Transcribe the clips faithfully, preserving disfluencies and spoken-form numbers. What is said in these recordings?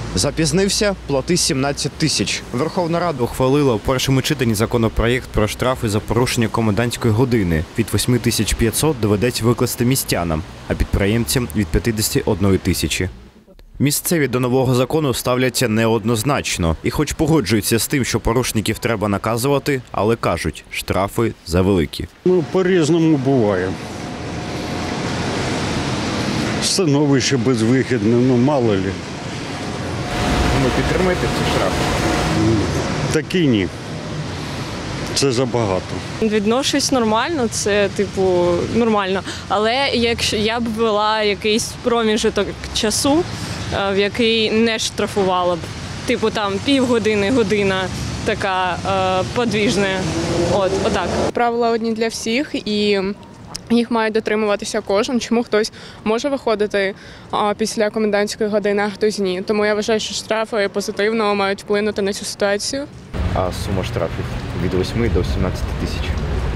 Запізнився – плати сімнадцять тисяч. Верховна Рада ухвалила у першому читанні законопроєкт про штрафи за порушення комендантської години. Від восьми тисяч п'ятсот доведеться викласти містянам, а підприємцям – від п'ятдесят одної тисячі. Місцеві до нового закону ставляться неоднозначно. І хоч погоджуються з тим, що порушників треба наказувати, але кажуть, штрафи завеликі. Ну, по-різному буває. Становище безвихідне, ну мало ли. Ви підтримуєте ці штрафи? Такі ні. Це забагато. Відношусь нормально, це, типу, нормально. Але якщо я б ввела якийсь проміжок часу, в який не штрафувала б. Типу там півгодини, година така е, подвіжна. От, отак. Правила одні для всіх і їх має дотримуватися кожен. Чому хтось може виходити а, після комендантської години, а хтось ні. Тому я вважаю, що штрафи позитивно мають вплинути на цю ситуацію. А сума штрафів від восьми до сімнадцяти тисяч?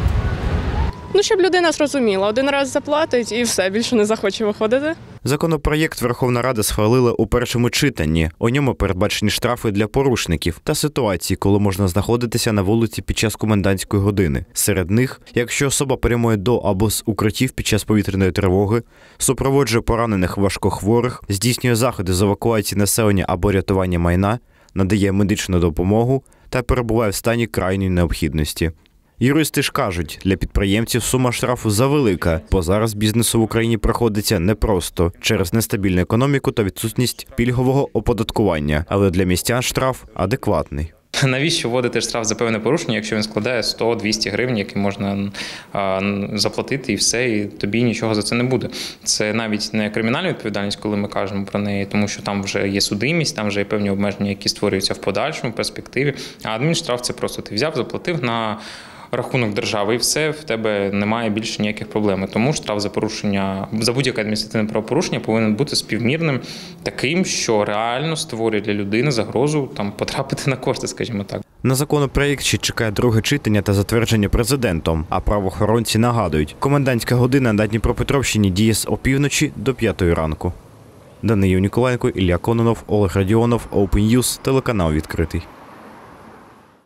Ну, щоб людина зрозуміла, один раз заплатить і все, більше не захоче виходити. Законопроєкт Верховна Рада схвалила у першому читанні. У ньому передбачені штрафи для порушників та ситуації, коли можна знаходитися на вулиці під час комендантської години. Серед них, якщо особа прямує до або з укриттів під час повітряної тривоги, супроводжує поранених важкохворих, здійснює заходи з евакуації населення або рятування майна, надає медичну допомогу та перебуває в стані крайньої необхідності. Юристи ж кажуть, для підприємців сума штрафу завелика, бо зараз бізнесу в Україні проходиться непросто через нестабільну економіку та відсутність пільгового оподаткування, але для містян штраф адекватний. Навіщо вводити штраф за певне порушення, якщо він складає сто-двісті гривень, які можна а, заплатити і все, і тобі нічого за це не буде. Це навіть не кримінальна відповідальність, коли ми кажемо про неї, тому що там вже є судимість, там вже є певні обмеження, які створюються в подальшому перспективі. А адмінштраф – це просто ти взяв, заплатив на рахунок держави і все, в тебе немає більше ніяких проблем. Тому штраф за порушення, за будь-яке адміністративне правопорушення повинен бути співмірним, таким, що реально створює для людини загрозу там потрапити на кошти, скажімо так. На законопроєкт ще чекає друге читання та затвердження президентом, а правоохоронці нагадують, комендантська година на Дніпропетровщині діє з опівночі до п'ятої ранку. Даниїл Ніколаєнко, Ілля Кононов, Олег Радіонов, Open News, телеканал відкритий.